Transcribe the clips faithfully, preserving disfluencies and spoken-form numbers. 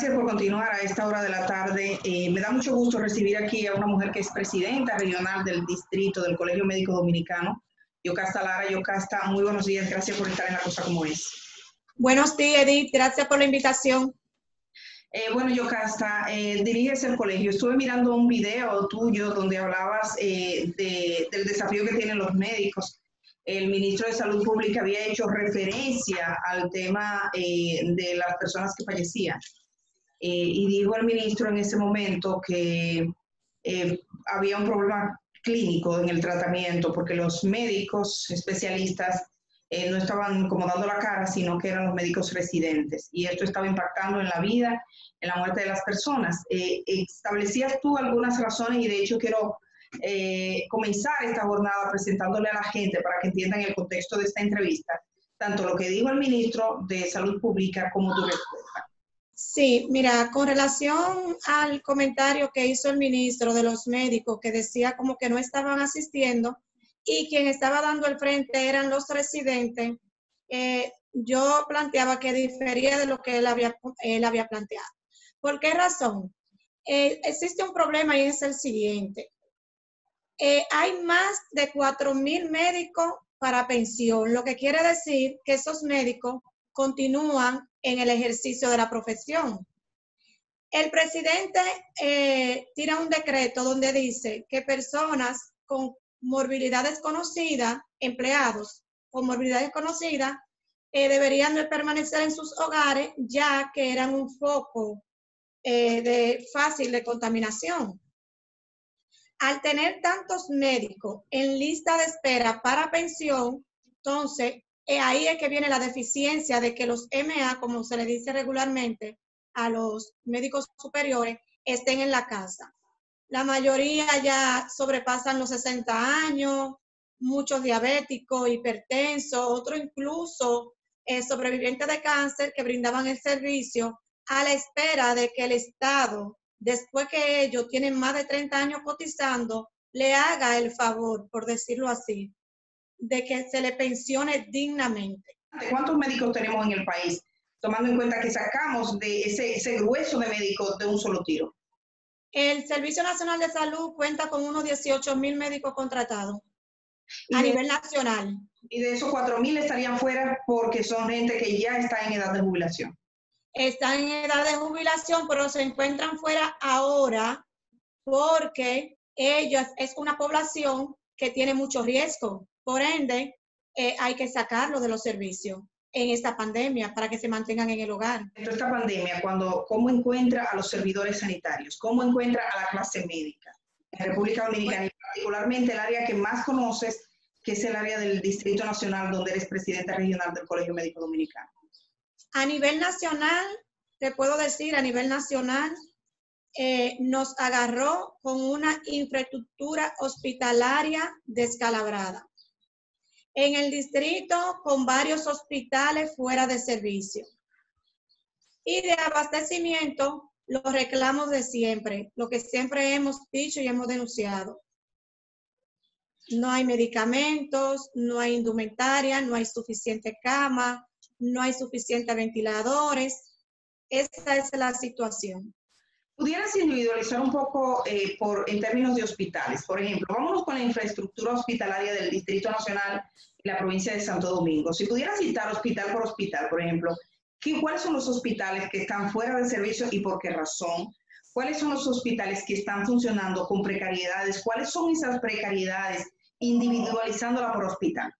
gracias por continuar a esta hora de la tarde. Eh, me da mucho gusto recibir aquí a una mujer que es presidenta regional del distrito del Colegio Médico Dominicano, Yocasta Lara. Yocasta, muy buenos días, gracias por estar en La Cosa Como Es. Buenos días, Edith, gracias por la invitación. Eh, bueno, Yocasta, eh, diriges el colegio. Estuve mirando un video tuyo donde hablabas eh, de, del desafío que tienen los médicos. El ministro de Salud Pública había hecho referencia al tema eh, de las personas que fallecían. Eh, y dijo el ministro en ese momento que eh, había un problema clínico en el tratamiento porque los médicos especialistas eh, no estaban como dando la cara, sino que eran los médicos residentes. Y esto estaba impactando en la vida, en la muerte de las personas. Eh, establecías tú algunas razones y de hecho quiero eh, comenzar esta jornada presentándole a la gente para que entiendan el contexto de esta entrevista, tanto lo que dijo el ministro de Salud Pública como tu respuesta. Sí, mira, con relación al comentario que hizo el ministro de los médicos, que decía como que no estaban asistiendo y quien estaba dando el frente eran los residentes, eh, yo planteaba que difería de lo que él había, él había planteado. ¿Por qué razón? Eh, existe un problema y es el siguiente. Eh, hay más de cuatro mil médicos para pensión, lo que quiere decir que esos médicos continúan en el ejercicio de la profesión. El presidente eh, tira un decreto donde dice que personas con morbilidades conocidas, empleados con morbilidades conocidas, eh, deberían de permanecer en sus hogares ya que eran un foco eh, de fácil de contaminación. Al tener tantos médicos en lista de espera para pensión, entonces eh, ahí es que viene la deficiencia de que los M A, como se le dice regularmente a los médicos superiores, estén en la casa. La mayoría ya sobrepasan los sesenta años, muchos diabéticos, hipertensos, otros incluso eh, sobrevivientes de cáncer que brindaban el servicio a la espera de que el Estado, después que ellos tienen más de treinta años cotizando, le haga el favor, por decirlo así, de que se le pensione dignamente. ¿Cuántos médicos tenemos en el país? Tomando en cuenta que sacamos de ese, ese grueso de médicos de un solo tiro. El Servicio Nacional de Salud cuenta con unos dieciocho mil médicos contratados a de, nivel nacional. Y de esos cuatro mil estarían fuera porque son gente que ya está en edad de jubilación. Están en edad de jubilación, pero se encuentran fuera ahora porque ellos es una población que tiene mucho riesgo. Por ende, eh, hay que sacarlo de los servicios en esta pandemia para que se mantengan en el hogar. Dentro de esta pandemia, cuando, ¿cómo encuentra a los servidores sanitarios? ¿Cómo encuentra a la clase médica? En República Dominicana, y particularmente el área que más conoces, que es el área del Distrito Nacional, donde eres presidenta regional del Colegio Médico Dominicano. A nivel nacional, te puedo decir, a nivel nacional, eh, nos agarró con una infraestructura hospitalaria descalabrada. En el distrito, con varios hospitales fuera de servicio. Y de abastecimiento, los reclamos de siempre, lo que siempre hemos dicho y hemos denunciado. No hay medicamentos, no hay indumentaria, no hay suficiente cama, no hay suficientes ventiladores. Esa es la situación. ¿Pudieras individualizar un poco eh, por, en términos de hospitales? Por ejemplo, vámonos con la infraestructura hospitalaria del Distrito Nacional y la provincia de Santo Domingo. Si pudieras citar hospital por hospital, por ejemplo, ¿qué, ¿cuáles son los hospitales que están fuera de servicio y por qué razón? ¿Cuáles son los hospitales que están funcionando con precariedades? ¿Cuáles son esas precariedades individualizándola por hospital?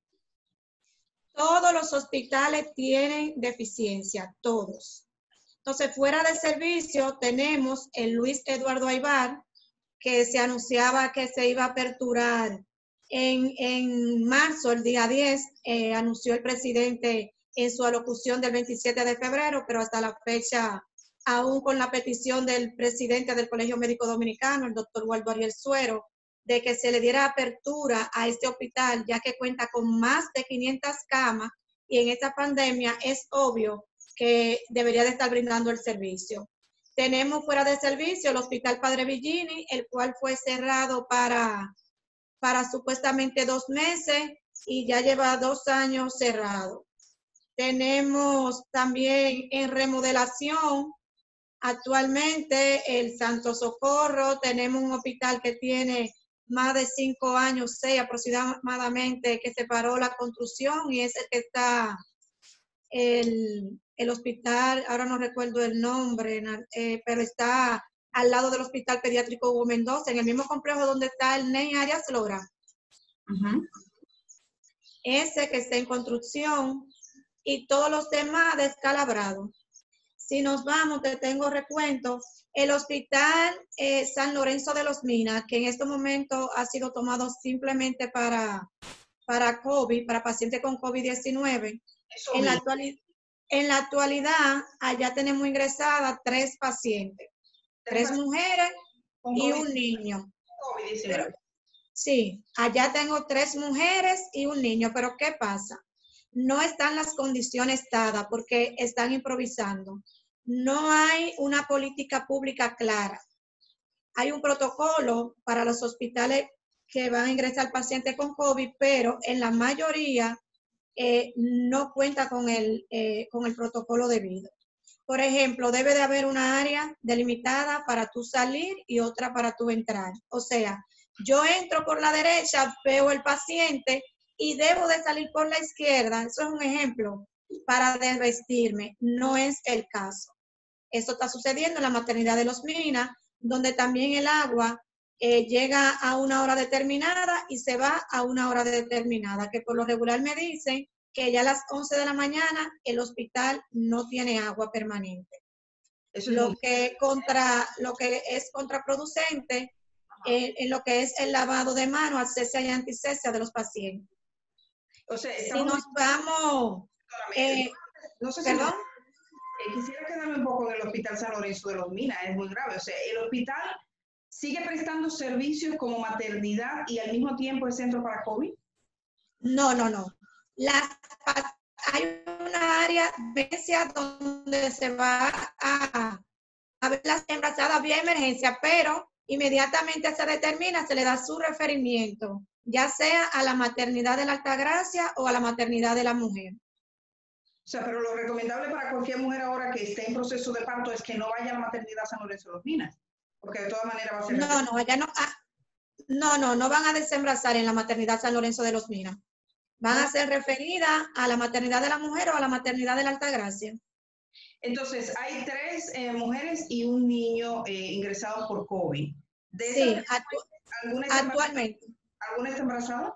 Todos los hospitales tienen deficiencia, todos. Entonces, fuera de servicio tenemos el Luis Eduardo Aybar, que se anunciaba que se iba a aperturar en, en marzo, el día diez, eh, anunció el presidente en su alocución del veintisiete de febrero, pero hasta la fecha, aún con la petición del presidente del Colegio Médico Dominicano, el doctor Waldo Ariel Suero, de que se le diera apertura a este hospital, ya que cuenta con más de quinientas camas, y en esta pandemia es obvio que debería de estar brindando el servicio. Tenemos fuera de servicio el Hospital Padre Villini, el cual fue cerrado para, para supuestamente dos meses y ya lleva dos años cerrado. Tenemos también en remodelación Actualmente el Santo Socorro, tenemos un hospital que tiene más de cinco años, seis aproximadamente, que se paró la construcción y es el que está el, el hospital, ahora no recuerdo el nombre, eh, pero está al lado del Hospital Pediátrico Hugo Mendoza, en el mismo complejo donde está el N E I Arias Lora. Uh-huh. Ese que está en construcción y todos los demás descalabrados. Si nos vamos, te tengo recuento, el Hospital eh, San Lorenzo de los Minas, que en este momento ha sido tomado simplemente para, para COVID, para pacientes con COVID diecinueve. En la, actualidad, en la actualidad, allá tenemos ingresadas tres pacientes, tres mujeres y un niño. Pero, sí, allá tengo tres mujeres y un niño, pero ¿qué pasa? No están las condiciones dadas porque están improvisando. No hay una política pública clara. Hay un protocolo para los hospitales que van a ingresar pacientes con COVID, pero en la mayoría eh, no cuenta con el, eh, con el protocolo debido. Por ejemplo, debe de haber una área delimitada para tú salir y otra para tú entrar. O sea, yo entro por la derecha, veo el paciente y debo de salir por la izquierda. Eso es un ejemplo para desvestirme. No es el caso. Esto está sucediendo en la maternidad de Los Minas, donde también el agua eh, llega a una hora determinada y se va a una hora determinada, que por lo regular me dicen que ya a las once de la mañana el hospital no tiene agua permanente. Eso es lo, que contra, lo que es contraproducente eh, en lo que es el lavado de manos, asepsia y antisepsia de los pacientes. O sea, si nos vamos... Eh, no sé si ¿Perdón? Eh, quisiera quedarme un poco en el Hospital San Lorenzo de los Minas, es muy grave. O sea, el hospital sigue prestando servicios como maternidad y al mismo tiempo es centro para COVID. No, no, no. Las, hay una área de emergencia donde se va a, a ver las embarazadas vía emergencia, pero inmediatamente se determina, se le da su referimiento, ya sea a la maternidad de la Altagracia o a la maternidad de la mujer. O sea, pero lo recomendable para cualquier mujer ahora que esté en proceso de parto es que no vaya a la maternidad San Lorenzo de los Minas, porque de todas maneras va a ser... No, no, allá no, ah, no, no, no van a desembarazar en la maternidad San Lorenzo de los Minas. Van ¿no? a ser referidas a la maternidad de la mujer o a la maternidad de la Altagracia. Entonces, hay tres eh, mujeres y un niño eh, ingresados por COVID. ¿De sí, actu ¿alguna está actualmente. ¿Alguna está embarazada?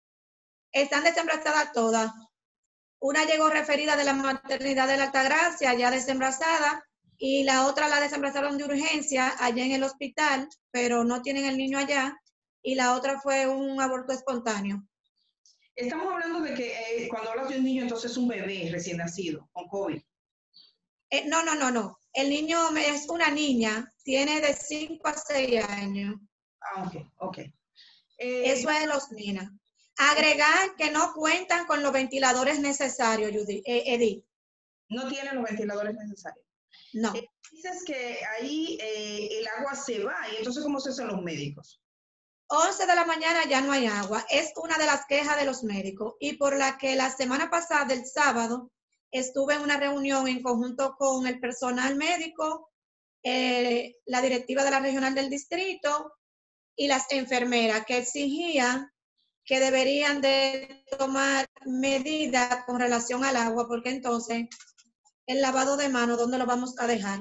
Están desembarazadas todas. Una llegó referida de la maternidad de la Altagracia, ya desembarazada, y la otra la desembarazaron de urgencia allá en el hospital, pero no tienen el niño allá, y la otra fue un aborto espontáneo. Estamos hablando de que eh, cuando hablas de un niño, entonces es un bebé recién nacido, con COVID. Eh, no, no, no, no. El niño es una niña, tiene de cinco a seis años. Ah, ok, ok. Eh, Eso es Los Minas. Agregar que no cuentan con los ventiladores necesarios, Judy, eh, Edith. No tienen los ventiladores necesarios. No. Eh, dices que ahí eh, el agua se va, y entonces ¿cómo se hacen los médicos? once de la mañana ya no hay agua. Es una de las quejas de los médicos y por la que la semana pasada, el sábado, estuve en una reunión en conjunto con el personal médico, eh, la directiva de la regional del distrito y las enfermeras que exigían que deberían de tomar medidas con relación al agua, porque entonces el lavado de manos, ¿dónde lo vamos a dejar?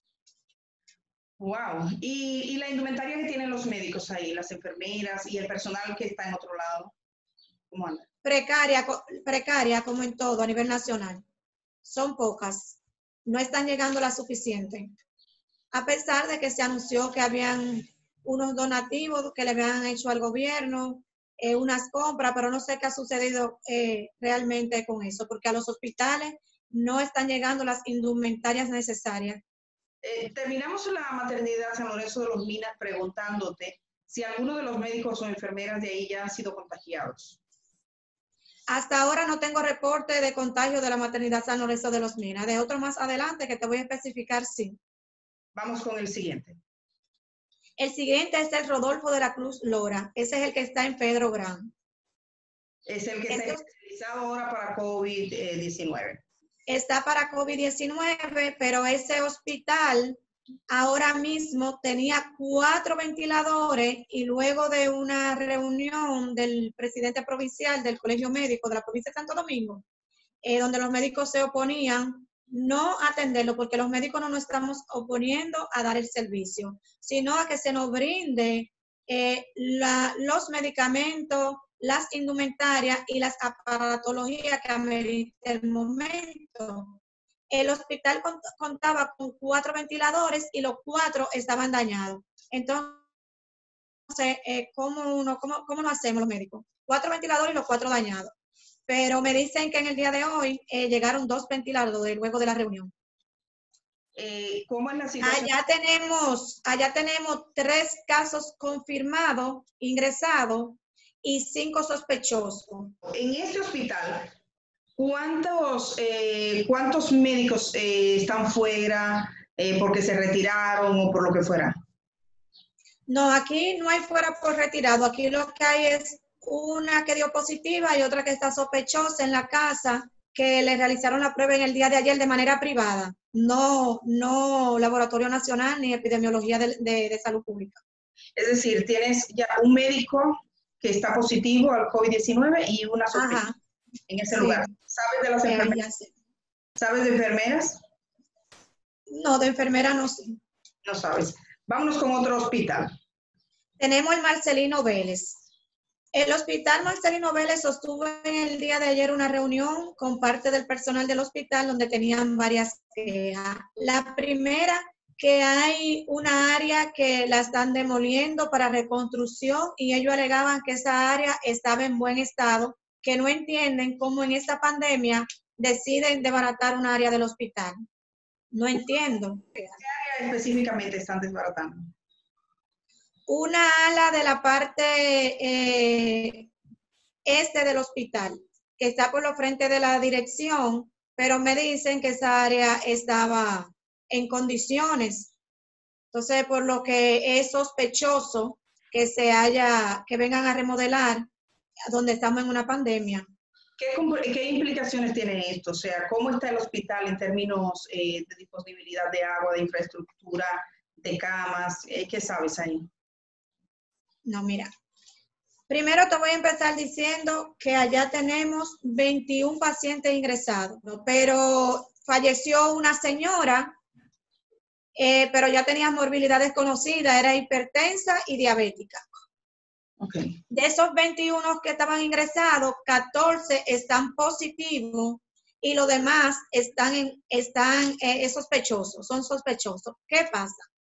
Wow. ¿Y, y la indumentaria que tienen los médicos ahí, las enfermeras y el personal que está en otro lado? ¿Cómo anda? Precaria, precaria como en todo a nivel nacional. Son pocas. No están llegando las suficientes. A pesar de que se anunció que habían unos donativos que le habían hecho al gobierno, eh, unas compras, pero no sé qué ha sucedido eh, realmente con eso, porque a los hospitales no están llegando las indumentarias necesarias. Eh, terminamos la maternidad San Lorenzo de los Minas preguntándote si alguno de los médicos o enfermeras de ahí ya han sido contagiados. Hasta ahora no tengo reporte de contagio de la maternidad San Lorenzo de los Minas. De otro más adelante que te voy a especificar, sí. Vamos con el siguiente. El siguiente es el Rodolfo de la Cruz Lora. Ese es el que está en Pedro Gran. Es el que está especializado ahora para COVID diecinueve. Está para COVID diecinueve, pero ese hospital ahora mismo tenía cuatro ventiladores y luego de una reunión del presidente provincial del Colegio Médico de la provincia de Santo Domingo, eh, donde los médicos se oponían no a atenderlo, porque los médicos no nos estamos oponiendo a dar el servicio, sino a que se nos brinde eh, la, los medicamentos, las indumentarias y las aparatologías que amerita el momento. El hospital contaba con cuatro ventiladores y los cuatro estaban dañados. Entonces, eh, ¿cómo, uno, cómo, ¿cómo lo hacemos los médicos? Cuatro ventiladores y los cuatro dañados. Pero me dicen que en el día de hoy eh, llegaron dos ventiladores luego de la reunión. Eh, ¿Cómo es la situación? Allá tenemos, allá tenemos tres casos confirmados, ingresados, y cinco sospechosos. En este hospital, ¿cuántos, eh, cuántos médicos eh, están fuera eh, porque se retiraron o por lo que fuera? No, aquí no hay fuera por retirado. Aquí lo que hay es una que dio positiva y otra que está sospechosa en la casa, que le realizaron la prueba en el día de ayer de manera privada. No, no Laboratorio Nacional ni Epidemiología de, de, de Salud Pública. Es decir, tienes ya un médico que está positivo al COVID diecinueve y una sospecha en ese sí. lugar. ¿Sabes de las enfermeras? Eh, ¿Sabes de enfermeras? No, de enfermera no sé. No sabes. Vámonos con otro hospital. Tenemos el Marcelino Vélez. El hospital Marcelino Vélez sostuvo en el día de ayer una reunión con parte del personal del hospital donde tenían varias quejas. La primera, que hay una área que la están demoliendo para reconstrucción y ellos alegaban que esa área estaba en buen estado, que no entienden cómo en esta pandemia deciden desbaratar un área del hospital. No entiendo. ¿Qué área específicamente están desbaratando? Una ala de la parte eh, este del hospital, que está por los frente de la dirección, pero me dicen que esa área estaba en condiciones. Entonces, por lo que es sospechoso que se haya, que vengan a remodelar donde estamos en una pandemia. ¿Qué, qué implicaciones tiene esto? O sea, ¿cómo está el hospital en términos eh, de disponibilidad de agua, de infraestructura, de camas? Eh, ¿Qué sabes ahí? No, mira. Primero te voy a empezar diciendo que allá tenemos veintiún pacientes ingresados, pero falleció una señora, eh, pero ya tenía morbilidad desconocida, era hipertensa y diabética. Okay. De esos veintiún que estaban ingresados, catorce están positivos y los demás están, en, están eh, sospechosos, son sospechosos. ¿Qué pasa?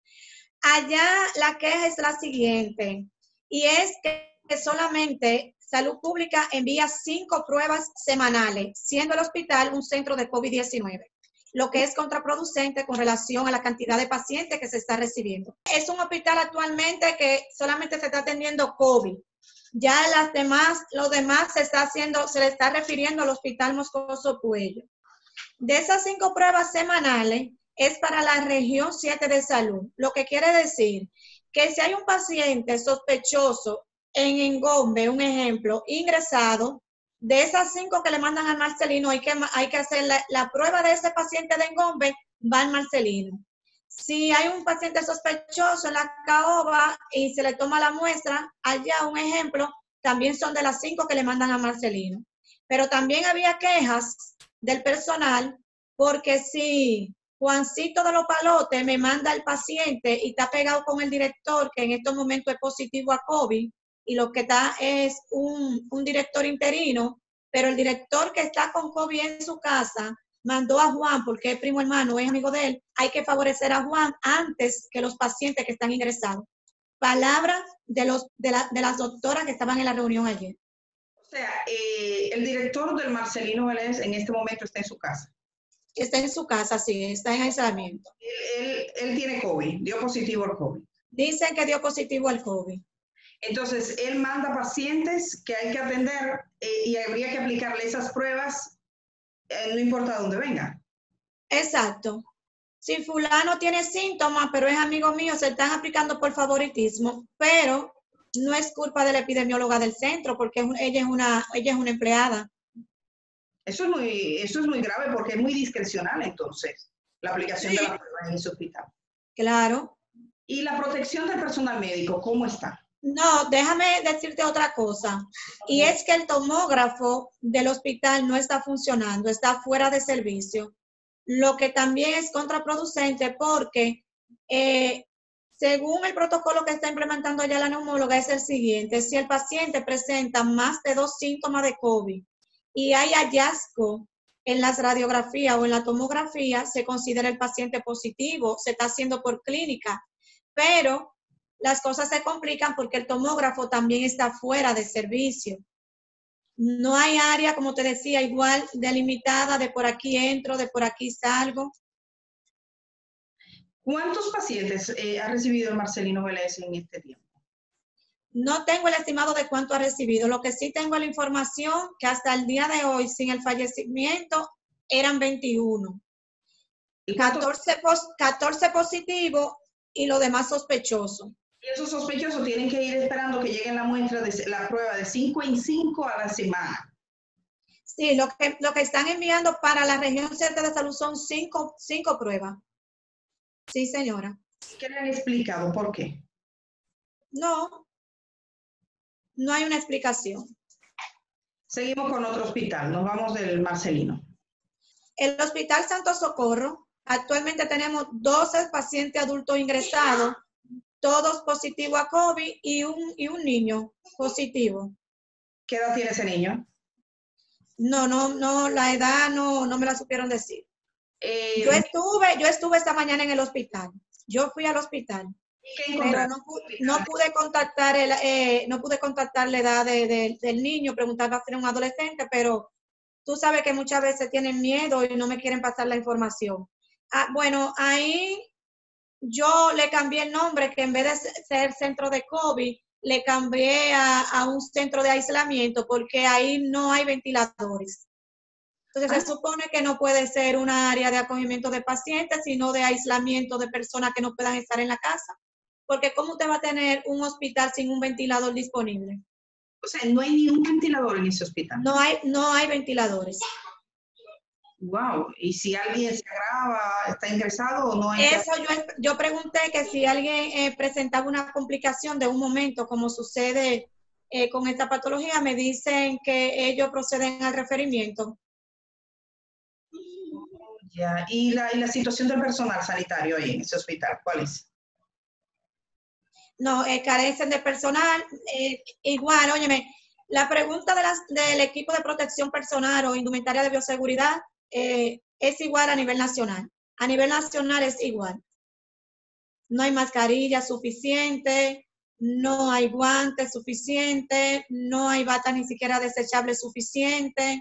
Allá la queja es la siguiente, y es que solamente Salud Pública envía cinco pruebas semanales, siendo el hospital un centro de COVID diecinueve, lo que es contraproducente con relación a la cantidad de pacientes que se está recibiendo. Es un hospital actualmente que solamente se está atendiendo COVID. Ya las demás, los demás se está haciendo, se le está refiriendo al Hospital Moscoso Puello. De esas cinco pruebas semanales, es para la región siete de salud, lo que quiere decir que si hay un paciente sospechoso en Engombe, un ejemplo, ingresado, de esas cinco que le mandan al Marcelino, hay que, hay que hacer la, la prueba de ese paciente de Engombe, va al Marcelino. Si hay un paciente sospechoso en la Caoba y se le toma la muestra, allá un ejemplo, también son de las cinco que le mandan a Marcelino. Pero también había quejas del personal porque si Juancito de los Palotes me manda al paciente y está pegado con el director, que en estos momentos es positivo a COVID, y lo que está es un, un director interino, pero el director que está con COVID en su casa mandó a Juan, porque es primo hermano, es amigo de él, hay que favorecer a Juan antes que los pacientes que están ingresados. Palabras de, los, de, la, de las doctoras que estaban en la reunión ayer. O sea, eh, el director del Marcelino Vélez en este momento está en su casa. Está en su casa, sí, está en aislamiento. Él, él, él tiene COVID, dio positivo al COVID. Dicen que dio positivo al COVID. Entonces, él manda pacientes que hay que atender eh, y habría que aplicarle esas pruebas, eh, no importa dónde venga. Exacto. Si fulano tiene síntomas, pero es amigo mío, se están aplicando por favoritismo, pero no es culpa de la epidemióloga del centro, porque ella es una, ella es una empleada. Eso es muy, eso es muy grave porque es muy discrecional entonces, la aplicación sí. de las pruebas en ese hospital. Claro. ¿Y la protección del personal médico, cómo está? No, déjame decirte otra cosa. Y es que el tomógrafo del hospital no está funcionando, está fuera de servicio. Lo que también es contraproducente porque eh, según el protocolo que está implementando ya la neumóloga es el siguiente: si el paciente presenta más de dos síntomas de COVID y hay hallazgo en las radiografías o en la tomografía, se considera el paciente positivo, se está haciendo por clínica, pero las cosas se complican porque el tomógrafo también está fuera de servicio. No hay área, como te decía, igual delimitada de por aquí entro, de por aquí salgo. ¿Cuántos pacientes eh, ha recibido el Marcelino Vélez en este tiempo? No tengo el estimado de cuánto ha recibido. Lo que sí tengo la información que hasta el día de hoy, sin el fallecimiento, eran veintiuno. catorce, pos, catorce positivos y lo demás sospechosos. Y esos sospechosos tienen que ir esperando que lleguen la muestra de la prueba de cinco en cinco a la semana. Sí, lo que, lo que están enviando para la región centro de salud son cinco, cinco pruebas. Sí, señora. ¿Qué le han explicado? ¿Por qué? No, no hay una explicación. Seguimos con otro hospital. Nos vamos del Marcelino. El Hospital Santo Socorro, actualmente tenemos doce pacientes adultos ingresados, todos positivos a COVID y un, y un niño positivo. ¿Qué edad tiene ese niño? No, no, no, la edad no, no me la supieron decir. Eh, yo estuve, yo estuve esta mañana en el hospital. Yo fui al hospital, pero no, no pude contactar el, eh, no pude contactar la edad de, de, del niño, preguntaba si era un adolescente, pero tú sabes que muchas veces tienen miedo y no me quieren pasar la información. Ah, bueno, ahí yo le cambié el nombre, que en vez de ser centro de COVID, le cambié a, a un centro de aislamiento, porque ahí no hay ventiladores. Entonces, ah, se supone que no puede ser un área de acogimiento de pacientes, sino de aislamiento de personas que no puedan estar en la casa. Porque ¿cómo usted va a tener un hospital sin un ventilador disponible? O sea, no hay ni un ventilador en ese hospital. No hay, no hay ventiladores. Wow. ¿Y si alguien se agrava, está ingresado o no hay? Eso yo, yo pregunté que si alguien eh, presentaba una complicación de un momento, como sucede eh, con esta patología, me dicen que ellos proceden al referimiento. Ya. ¿Y la, y la situación del personal sanitario ahí en ese hospital, cuál es? No, eh, carecen de personal. Eh, igual, óyeme, la pregunta de las, del equipo de protección personal o indumentaria de bioseguridad eh, es igual a nivel nacional. A nivel nacional es igual. No hay mascarilla suficiente, no hay guantes suficientes, no hay bata ni siquiera desechable suficiente.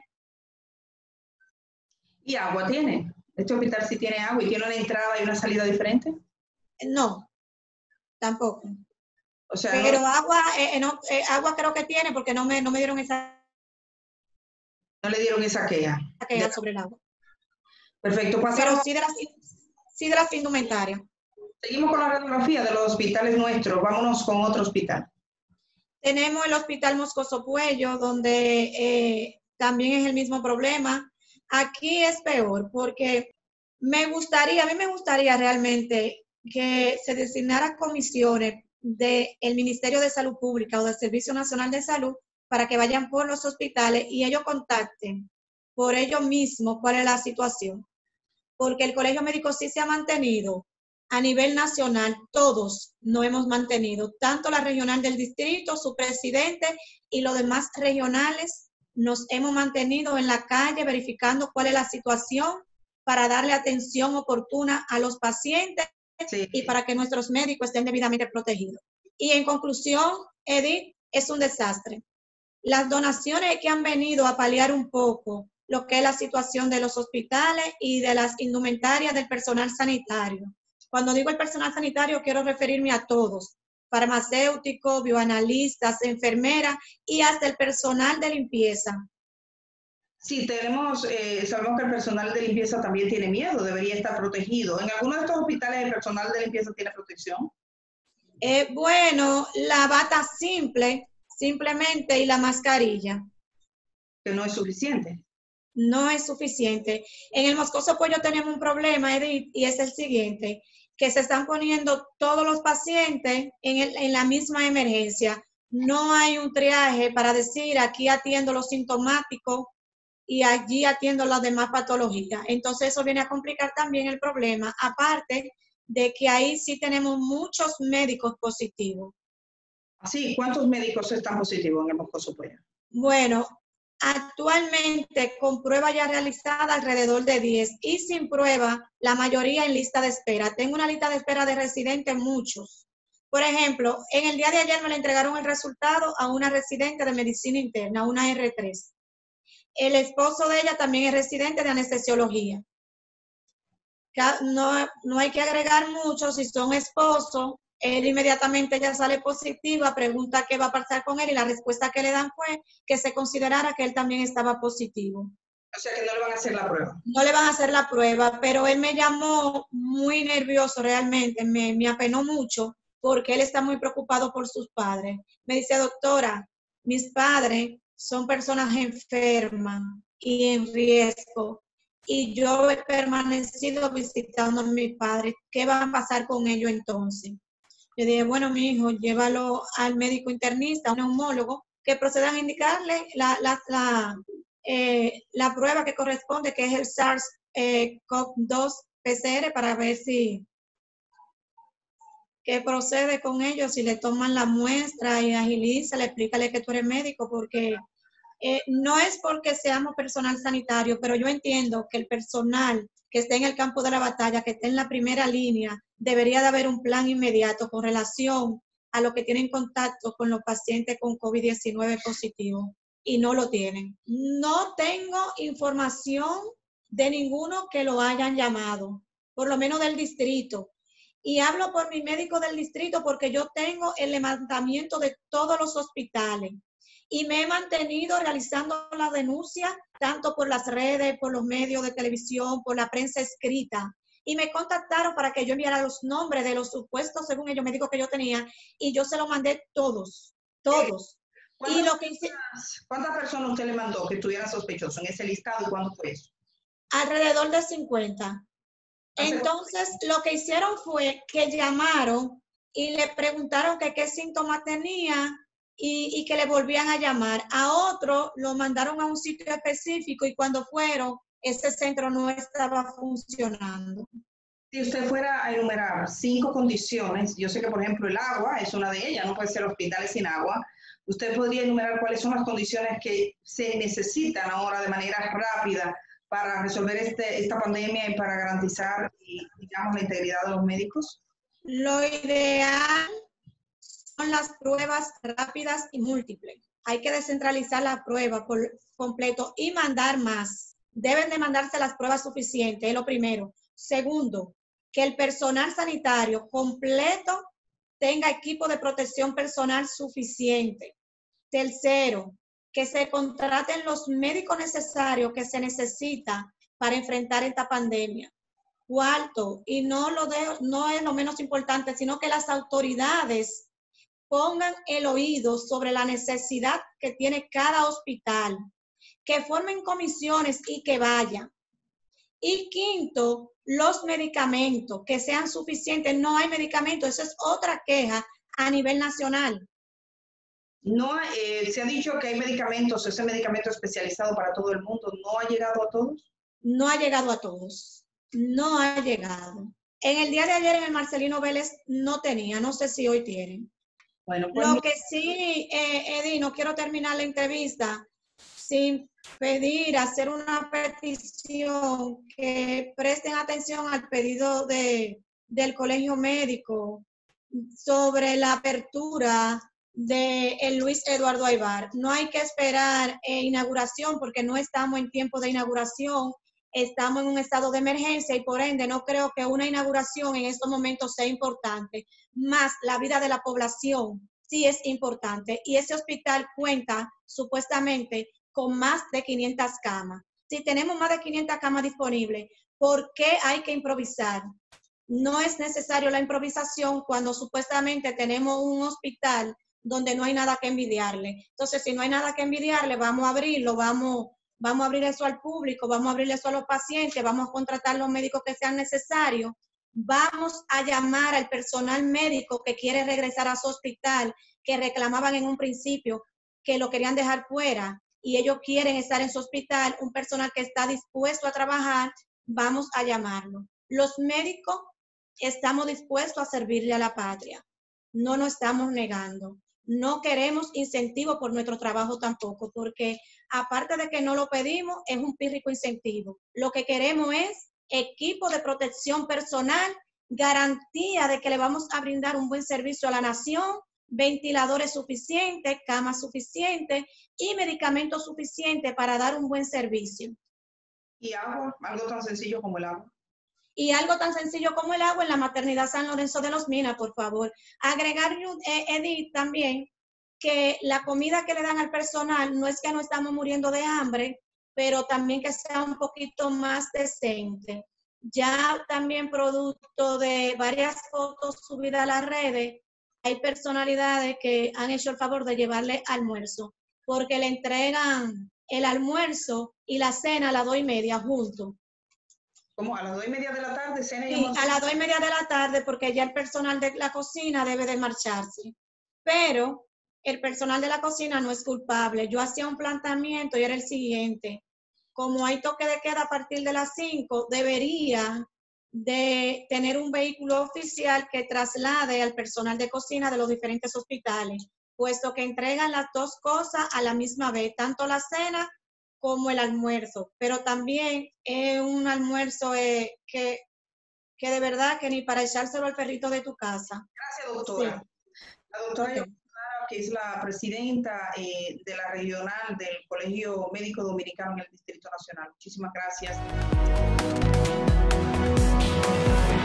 ¿Y agua tiene? ¿Este hospital sí tiene agua y tiene una entrada y una salida diferente? No, tampoco. O sea, pero no, agua, eh, no, eh, agua creo que tiene porque no me, no me dieron esa no le dieron esa queja. queja sobre el agua. Perfecto, pasamos. Pero sí de las, sí de las indumentarias. Seguimos con la radiografía de los hospitales nuestros. Vámonos con otro hospital. Tenemos el Hospital Moscoso Puello, donde eh, también es el mismo problema. Aquí es peor porque me gustaría, a mí me gustaría realmente que se designaran comisiones del Ministerio de Salud Pública o del Servicio Nacional de Salud para que vayan por los hospitales y ellos contacten por ellos mismos cuál es la situación. Porque el Colegio Médico sí se ha mantenido a nivel nacional, todos nos hemos mantenido, tanto la regional del distrito, su presidente y los demás regionales, nos hemos mantenido en la calle verificando cuál es la situación para darle atención oportuna a los pacientes sí. y para que nuestros médicos estén debidamente protegidos. Y en conclusión, Edith, es un desastre. Las donaciones que han venido a paliar un poco lo que es la situación de los hospitales y de las indumentarias del personal sanitario. Cuando digo el personal sanitario, quiero referirme a todos, farmacéuticos, bioanalistas, enfermeras y hasta el personal de limpieza. Sí, tenemos, eh, sabemos que el personal de limpieza también tiene miedo, debería estar protegido. ¿En alguno de estos hospitales el personal de limpieza tiene protección? Eh, bueno, la bata simple, simplemente, y la mascarilla. Que no es suficiente. No es suficiente. En el Moscoso Puello tenemos un problema, Edith, y es el siguiente. que se están poniendo todos los pacientes en, el, en la misma emergencia. No hay un triaje para decir aquí atiendo los sintomáticos y allí atiendo las demás patologías. Entonces eso viene a complicar también el problema, aparte de que ahí sí tenemos muchos médicos positivos. Sí, ¿cuántos médicos están positivos en el Moscoso Puya? Bueno, actualmente con prueba ya realizada alrededor de diez y sin prueba la mayoría en lista de espera. Tengo una lista de espera de residentes, muchos. Por ejemplo, en el día de ayer me le entregaron el resultado a una residente de medicina interna, una R tres. El esposo de ella también es residente de anestesiología. No, no hay que agregar mucho, si son esposos, él inmediatamente ya sale positiva, pregunta qué va a pasar con él y la respuesta que le dan fue que se considerara que él también estaba positivo. O sea que no le van a hacer la prueba. No le van a hacer la prueba, pero él me llamó muy nervioso realmente, me, me apenó mucho porque él está muy preocupado por sus padres. Me dice, doctora, mis padres son personas enfermas y en riesgo y yo he permanecido visitando a mis padres. ¿Qué va a pasar con ellos entonces? Yo dije, bueno, mi hijo, llévalo al médico internista, a un neumólogo, que procedan a indicarle la, la, la, eh, la prueba que corresponde, que es el SARS CoV dos P C R, para ver si que procede con ellos, si le toman la muestra y agiliza, le explícale que tú eres médico, porque eh, no es porque seamos personal sanitario, pero yo entiendo que el personal que esté en el campo de la batalla, que esté en la primera línea, debería de haber un plan inmediato con relación a los que tienen contacto con los pacientes con COVID diecinueve positivo y no lo tienen. No tengo información de ninguno que lo hayan llamado, por lo menos del distrito. Y hablo por mi médico del distrito porque yo tengo el levantamiento de todos los hospitales y me he mantenido realizando la denuncia tanto por las redes, por los medios de televisión, por la prensa escrita. Y me contactaron para que yo enviara los nombres de los supuestos, según ellos, médicos que yo tenía, y yo se los mandé todos, todos. ¿Cuántas, y lo que hice, ¿Cuántas personas usted le mandó que estuvieran sospechosos en ese listado y cuándo fue eso? Alrededor de cincuenta. Entonces, lo que hicieron fue que llamaron y le preguntaron que qué síntomas tenía y, y que le volvían a llamar. A otro lo mandaron a un sitio específico y cuando fueron, ese centro no estaba funcionando. Si usted fuera a enumerar cinco condiciones, yo sé que, por ejemplo, el agua es una de ellas, no puede ser hospitales sin agua. ¿Usted podría enumerar cuáles son las condiciones que se necesitan ahora de manera rápida para resolver este, esta pandemia y para garantizar, digamos, la integridad de los médicos? Lo ideal son las pruebas rápidas y múltiples. Hay que descentralizar la prueba por completo y mandar más. Deben de mandarse las pruebas suficientes, es lo primero. Segundo, que el personal sanitario completo tenga equipo de protección personal suficiente. Tercero, que se contraten los médicos necesarios que se necesita para enfrentar esta pandemia. Cuarto, y no, lo de, no es lo menos importante, sino que las autoridades pongan el oído sobre la necesidad que tiene cada hospital, que formen comisiones y que vayan. Y quinto, los medicamentos, que sean suficientes. No hay medicamentos, esa es otra queja a nivel nacional. No, eh, se ha dicho que hay medicamentos, ese medicamento especializado para todo el mundo, ¿no ha llegado a todos? No ha llegado a todos, no ha llegado. En el día de ayer en el Marcelino Vélez no tenía, no sé si hoy tienen. Bueno, pues lo que sí, eh, Eddie, no quiero terminar la entrevista sin pedir, hacer una petición, que presten atención al pedido de, del Colegio Médico sobre la apertura de el Luis Eduardo Aybar. No hay que esperar eh, inauguración porque no estamos en tiempo de inauguración, estamos en un estado de emergencia y por ende no creo que una inauguración en estos momentos sea importante, más la vida de la población sí es importante y ese hospital cuenta supuestamente con más de quinientas camas. Si tenemos más de quinientas camas disponibles, ¿por qué hay que improvisar? No es necesario la improvisación cuando supuestamente tenemos un hospital donde no hay nada que envidiarle. Entonces, si no hay nada que envidiarle, vamos a abrirlo, vamos, vamos a abrir eso al público, vamos a abrir eso a los pacientes, vamos a contratar los médicos que sean necesarios vamos a llamar al personal médico que quiere regresar a su hospital, que reclamaban en un principio que lo querían dejar fuera y ellos quieren estar en su hospital, un personal que está dispuesto a trabajar, vamos a llamarlo. Los médicos estamos dispuestos a servirle a la patria, no nos estamos negando. No queremos incentivo por nuestro trabajo tampoco, porque aparte de que no lo pedimos, es un pírrico incentivo. Lo que queremos es equipo de protección personal, garantía de que le vamos a brindar un buen servicio a la nación, ventiladores suficientes, camas suficientes y medicamentos suficientes para dar un buen servicio. ¿Y agua? Algo tan sencillo como el agua. Y algo tan sencillo como el agua en la maternidad San Lorenzo de los Minas, por favor. Agregar, eh, Edith, también, que la comida que le dan al personal no es que no estamos muriendo de hambre, pero también que sea un poquito más decente. Ya también producto de varias fotos subidas a las redes, hay personalidades que han hecho el favor de llevarle almuerzo, porque le entregan el almuerzo y la cena a las dos y media juntos. ¿Cómo? ¿A las dos y media de la tarde? Cena y Sí, a las dos y media de la tarde, porque ya el personal de la cocina debe de marcharse. Pero el personal de la cocina no es culpable. Yo hacía un planteamiento y era el siguiente. Como hay toque de queda a partir de las cinco, debería de tener un vehículo oficial que traslade al personal de cocina de los diferentes hospitales, puesto que entregan las dos cosas a la misma vez, tanto la cena como el almuerzo, pero también es un almuerzo eh, que, que de verdad que ni para echárselo al perrito de tu casa. Gracias, doctora. Sí. La doctora okay. Yolanda, que es la presidenta eh, de la regional del Colegio Médico Dominicano en el Distrito Nacional. Muchísimas gracias.